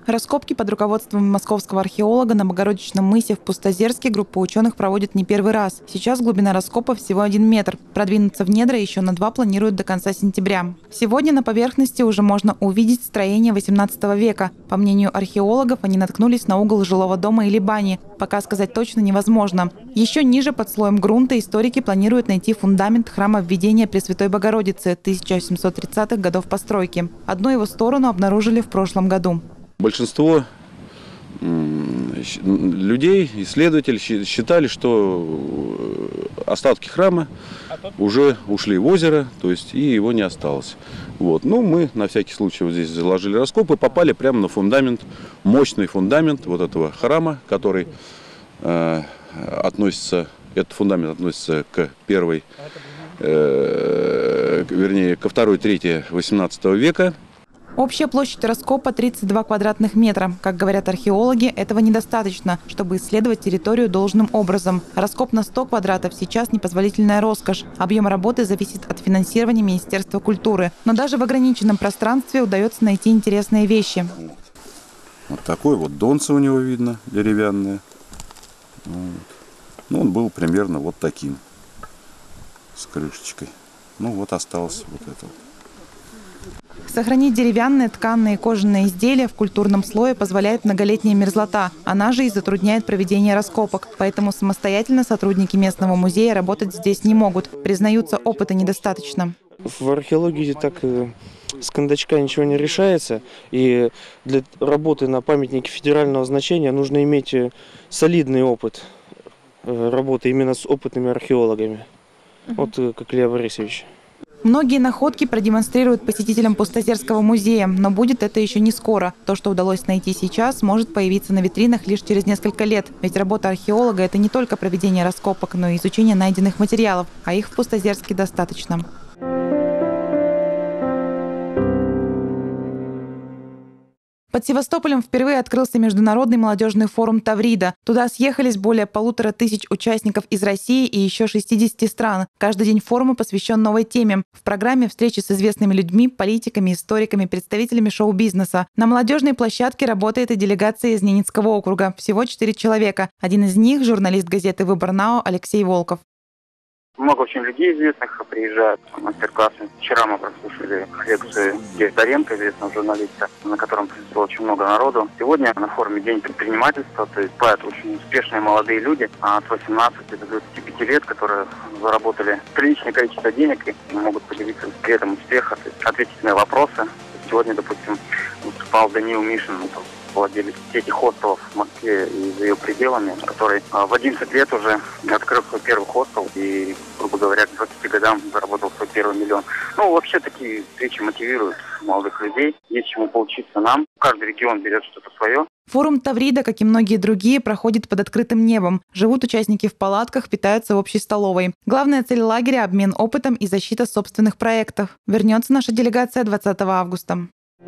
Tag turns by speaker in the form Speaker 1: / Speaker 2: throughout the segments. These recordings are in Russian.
Speaker 1: Раскопки под руководством московского археолога на Богородичном мысе в Пустозерске группа ученых проводит не первый раз. Сейчас глубина раскопа всего 1 метр. Продвинуться в недра еще на 2 планируют до конца сентября. Сегодня на поверхности уже можно увидеть строение 18 века. По мнению археологов, они наткнулись на угол жилого дома или бани. Пока сказать точно невозможно. Еще ниже, под слоем грунта, историки планируют найти фундамент храма Введения Пресвятой Богородицы 1730-х годов постройки. Одну его сторону обнаружили в прошлом году.
Speaker 2: Большинство людей, исследователей считали, что остатки храма уже ушли в озеро, то есть и его не осталось. Вот. Ну, мы на всякий случай вот здесь заложили раскоп и попали прямо на фундамент, мощный фундамент вот этого храма, который относится, этот фундамент относится к первой, вернее, ко второй трети 18 века.
Speaker 1: Общая площадь раскопа 32 квадратных метра. Как говорят археологи, этого недостаточно, чтобы исследовать территорию должным образом. Раскоп на 100 квадратов сейчас непозволительная роскошь. Объем работы зависит от финансирования Министерства культуры. Но даже в ограниченном пространстве удается найти интересные вещи.
Speaker 2: Вот такой вот донце у него видно, деревянное. Вот. Ну, он был примерно вот таким, с крышечкой. Ну, вот осталось вот это вот.
Speaker 1: Сохранить деревянные, тканые и кожаные изделия в культурном слое позволяет многолетняя мерзлота. Она же и затрудняет проведение раскопок. Поэтому самостоятельно сотрудники местного музея работать здесь не могут. Признаются, опыта недостаточно.
Speaker 3: В археологии так с кондачка ничего не решается. И для работы на памятнике федерального значения нужно иметь солидный опыт работы именно с опытными археологами. Вот как Илья Борисович.
Speaker 1: Многие находки продемонстрируют посетителям Пустозерского музея, но будет это еще не скоро. То, что удалось найти сейчас, может появиться на витринах лишь через несколько лет. Ведь работа археолога – это не только проведение раскопок, но и изучение найденных материалов, а их в Пустозерске достаточно. Под Севастополем впервые открылся международный молодежный форум «Таврида». Туда съехались более 1500 участников из России и еще 60 стран. Каждый день форума посвящен новой теме. В программе встречи с известными людьми, политиками, историками, представителями шоу-бизнеса. На молодежной площадке работает и делегация из Ненецкого округа. Всего 4 человека. Один из них – журналист газеты «Выбор НАО» Алексей Волков.
Speaker 4: Много очень людей известных приезжают на мастер-классы. Вчера мы прослушали лекцию Дегтяренко, известного журналиста, на котором присутствовало очень много народу. Сегодня на форуме День предпринимательства, то есть бывают очень успешные молодые люди от 18 до 25 лет, которые заработали приличное количество денег и могут поделиться секретом успеха, то есть ответить на вопросы. Сегодня, допустим, выступал Даниил Мишин, владелец сети хостелов в Москве и за ее пределами, который в 11 лет уже открыл свой первый хостел и, грубо говоря, к 20 годам заработал свой первый миллион. Ну, вообще такие встречи мотивируют молодых людей. Есть чему поучиться нам. Каждый регион берет что-то свое.
Speaker 1: Форум «Таврида», как и многие другие, проходит под открытым небом. Живут участники в палатках, питаются в общей столовой. Главная цель лагеря – обмен опытом и защита собственных проектов. Вернется наша делегация 20 августа.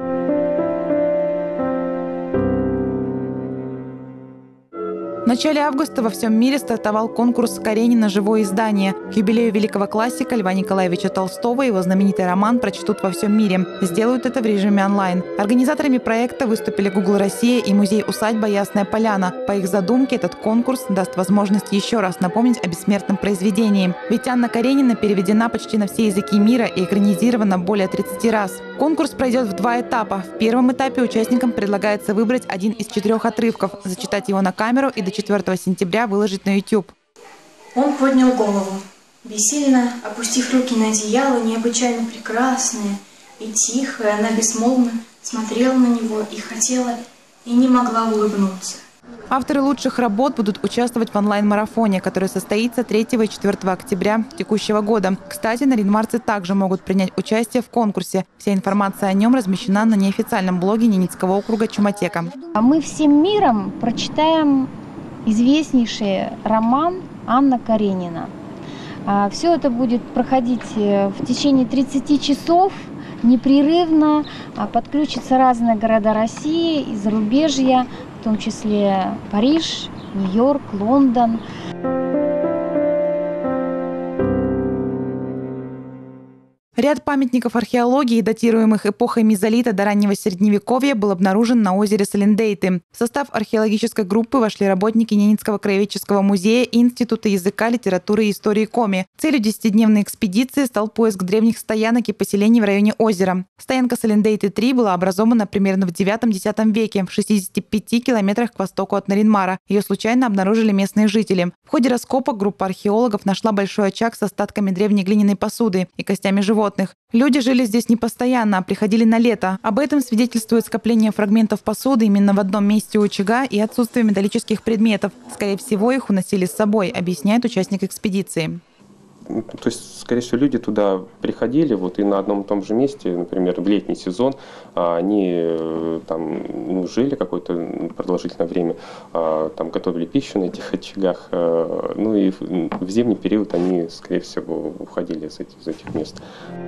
Speaker 1: В начале августа во всем мире стартовал конкурс «Каренина. Живое издание». К юбилею великого классика Льва Николаевича Толстого его знаменитый роман прочтут во всем мире. Сделают это в режиме онлайн. Организаторами проекта выступили Google Россия и музей-усадьба Ясная Поляна. По их задумке, этот конкурс даст возможность еще раз напомнить о бессмертном произведении. Ведь Анна Каренина переведена почти на все языки мира и экранизирована более 30 раз. Конкурс пройдет в 2 этапа. В первом этапе участникам предлагается выбрать один из 4 отрывков, зачитать его на камеру и до 4 сентября выложить на YouTube.
Speaker 5: Он поднял голову, бессильно опустив руки на одеяло, необычайно прекрасная и тихая, она бессмолвно смотрела на него и хотела, и не могла улыбнуться.
Speaker 1: Авторы лучших работ будут участвовать в онлайн-марафоне, который состоится 3 и 4 октября текущего года. Кстати, наринмарцы также могут принять участие в конкурсе. Вся информация о нем размещена на неофициальном блоге Ненецкого округа «Чуматека».
Speaker 6: Мы всем миром прочитаем известнейший роман Анна Каренина. Все это будет проходить в течение 30 часов непрерывно. Подключатся разные города России и зарубежья, в том числе Париж, Нью-Йорк, Лондон.
Speaker 1: Ряд памятников археологии, датируемых эпохой мезолита до раннего средневековья, был обнаружен на озере Салиндейты. В состав археологической группы вошли работники Ненецкого краеведческого музея и Института языка, литературы и истории Коми. Целью 10-дневной экспедиции стал поиск древних стоянок и поселений в районе озера. Стоянка Салиндейты-3 была образована примерно в IX-X веке, в 65 километрах к востоку от Наринмара. Ее случайно обнаружили местные жители. В ходе раскопок группа археологов нашла большой очаг с остатками древней глиняной посуды и костями животных. Люди жили здесь не постоянно, а приходили на лето. Об этом свидетельствует скопление фрагментов посуды именно в одном месте у очага и отсутствие металлических предметов. Скорее всего, их уносили с собой, объясняет участник экспедиции.
Speaker 7: То есть, скорее всего, люди туда приходили, и на одном и том же месте, например, в летний сезон, они там жили какое-то продолжительное время, там готовили пищу на этих очагах, и в зимний период они, скорее всего, уходили из этих мест.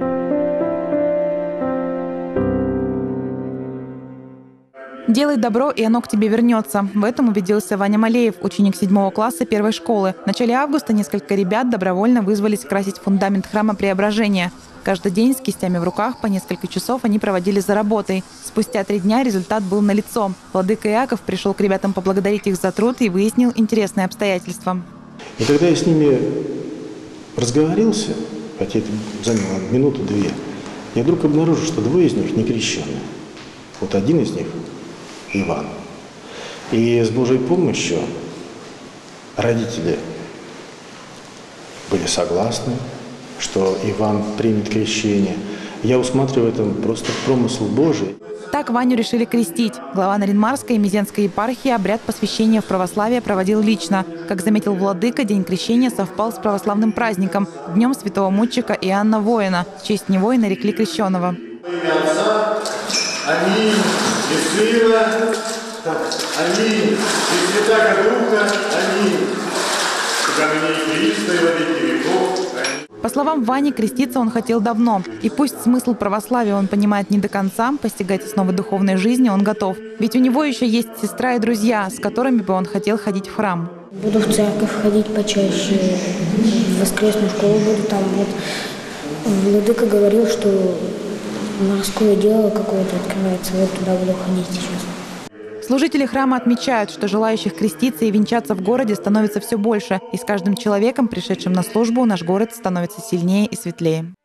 Speaker 1: «Делай добро, и оно к тебе вернется». В этом убедился Ваня Малеев, ученик 7 класса 1 школы. В начале августа несколько ребят добровольно вызвались красить фундамент храма Преображения. Каждый день с кистями в руках по несколько часов они проводили за работой. Спустя 3 дня результат был налицо. Владыка Иаков пришел к ребятам поблагодарить их за труд и выяснил интересные обстоятельства.
Speaker 8: И когда я с ними разговорился, хотя это заняло минуту-две, я вдруг обнаружил, что 2 из них не крещенные. Вот один из них – Иван. И с Божьей помощью родители были согласны, что Иван примет крещение. Я усматриваю в этом просто промысл Божий.
Speaker 1: Так Ваню решили крестить. Глава Наринмарской и Мезенской епархии обряд посвящения в православие проводил лично. Как заметил владыка, день крещения совпал с православным праздником – Днем святого мученика Иоанна Воина. В честь него и нарекли крещенного.
Speaker 9: Аминь. И Сына, аминь. И Святаго Духа, аминь. Христа и во веки веков.
Speaker 1: По словам Вани, креститься он хотел давно. И пусть смысл православия он понимает не до конца, постигать основы духовной жизни он готов. Ведь у него еще есть сестра и друзья, с которыми бы он хотел ходить в храм.
Speaker 10: Буду в церковь ходить почаще, в воскресную школу буду там. Владыка говорил, что морское дело какое-то открывается, туда буду ходить сейчас.
Speaker 1: Служители храма отмечают, что желающих креститься и венчаться в городе становится все больше. И с каждым человеком, пришедшим на службу, наш город становится сильнее и светлее.